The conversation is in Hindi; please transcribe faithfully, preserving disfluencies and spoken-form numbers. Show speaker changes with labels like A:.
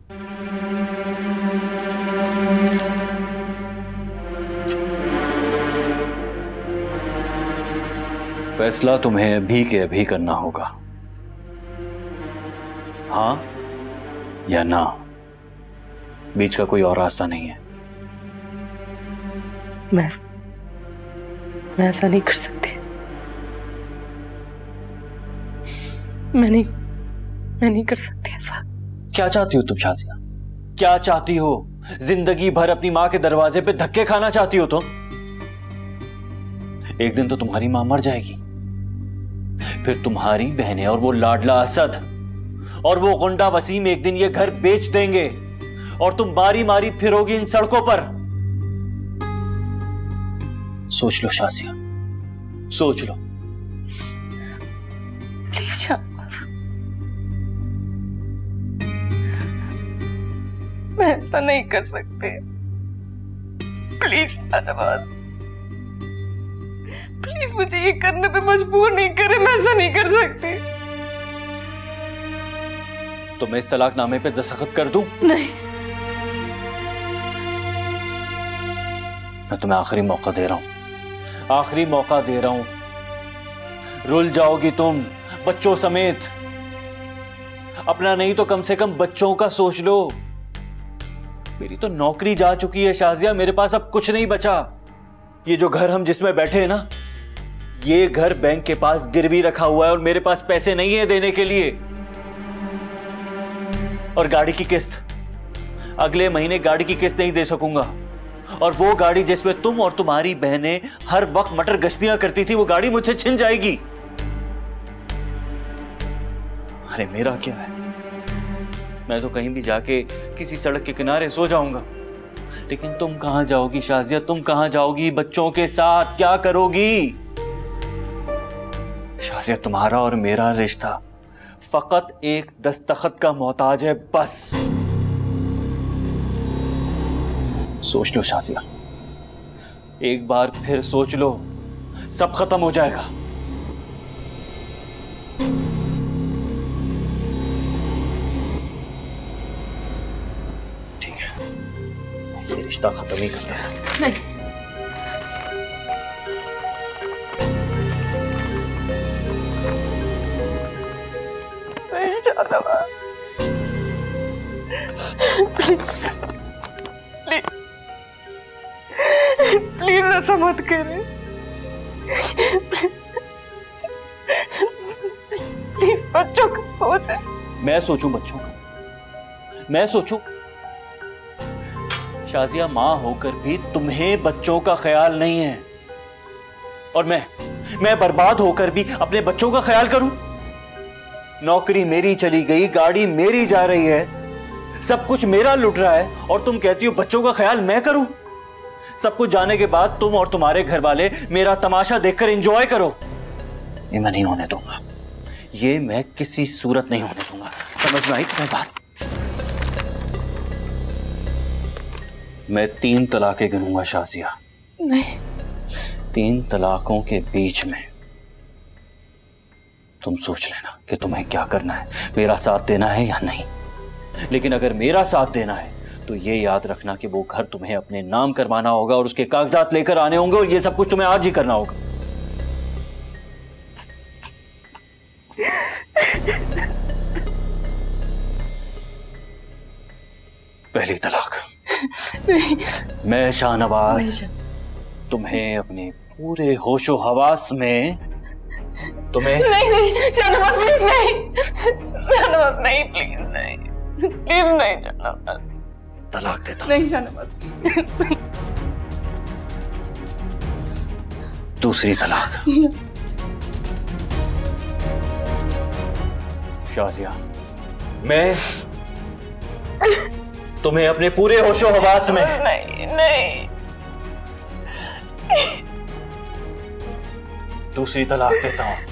A: फैसला तुम्हें अभी के अभी करना होगा, हाँ या ना। बीच का कोई और रास्ता नहीं है।
B: मैं मैं ऐसा नहीं कर सकती। मैं नहीं मैं नहीं कर सकती ऐसा।
A: क्या चाहती हो तुम शाजिया? क्या चाहती हो? जिंदगी भर अपनी मां के दरवाजे पे धक्के खाना चाहती हो तुम? एक दिन तो तुम्हारी मां मर जाएगी, फिर तुम्हारी बहनें और वो लाडला असद और वो गुंडा वसीम एक दिन ये घर बेच देंगे और तुम मारी मारी फिरोगी इन सड़कों पर। सोच लो शाजिया, सोच लो।
B: प्लीज शाहनवाज, मैं ऐसा नहीं कर सकती। प्लीज शाहनवाज, प्लीज मुझे ये करने पे मजबूर नहीं करे। मैं ऐसा नहीं कर सकती।
A: तो मैं इस तलाकनामे पे दस्तखत कर दूं?
B: नहीं।
A: मैं तुम्हें आखिरी मौका दे रहा हूं, आखिरी मौका दे रहा हूं। रुल जाओगी तुम बच्चों समेत। अपना नहीं तो कम से कम बच्चों का सोच लो। मेरी तो नौकरी जा चुकी है शाजिया, मेरे पास अब कुछ नहीं बचा। ये जो घर हम जिसमें बैठे हैं ना, ये घर बैंक के पास गिरवी रखा हुआ है और मेरे पास पैसे नहीं है देने के लिए। और गाड़ी की किस्त, अगले महीने गाड़ी की किस्त नहीं दे सकूंगा। और वो गाड़ी जिसमें तुम और तुम्हारी बहनें हर वक्त मटर गश्तियां करती थी, वो गाड़ी मुझसे छिन जाएगी। अरे मेरा क्या है, मैं तो कहीं भी जाके किसी सड़क के किनारे सो जाऊंगा। लेकिन तुम कहां जाओगी शाजिया? तुम कहां जाओगी बच्चों के साथ? क्या करोगी? शाजिया, तुम्हारा और मेरा रिश्ता फकत एक दस्तखत का मोहताज है, बस। सोच लो शाजिया, एक बार फिर सोच लो, सब खत्म हो जाएगा। ठीक है, ये रिश्ता खत्म ही करते हैं।
B: नहीं। प्लीज प्लीज ऐसा मत करें। प्लीज बच्चों का सोच है।
A: मैं सोचूं बच्चों का? मैं सोचूं? शाजिया, मां होकर भी तुम्हें बच्चों का ख्याल नहीं है। और मैं मैं बर्बाद होकर भी अपने बच्चों का ख्याल करूं? नौकरी मेरी चली गई, गाड़ी मेरी जा रही है, सब कुछ मेरा लुट रहा है, और तुम कहती हो बच्चों का ख्याल मैं करूं? सब कुछ जाने के बाद तुम और तुम्हारे घर वाले मेरा तमाशा देखकर एंजॉय करो। ये मैं नहीं होने दूंगा, ये मैं किसी सूरत नहीं होने दूंगा। समझ में आई तुम्हें बात? मैं तीन तलाकें गिनूंगा शाजिया।
B: नहीं।
A: तीन तलाकों के बीच में तुम सोच लेना कि तुम्हें क्या करना है, मेरा साथ देना है या नहीं। लेकिन अगर मेरा साथ देना है तो ये याद रखना कि वो घर तुम्हें अपने नाम करवाना होगा और उसके कागजात लेकर आने होंगे, और ये सब कुछ तुम्हें आज ही करना होगा। पहली तलाक। मैं शाहनवाज तुम्हें अपने पूरे होशो हवास में तुम्हें
B: नहीं नहीं शाहनवाज, प्लीज नहीं। शाहनवाज नहीं, प्लीज नहीं, प्लीज नहीं शाहनवाज।
A: तलाक देता हूं।
B: नहीं शाहनवाज।
A: दूसरी तलाक। शाजिया, मैं तुम्हें अपने पूरे होशो हवास में
B: नहीं नहीं
A: दूसरी तलाक देता हूं।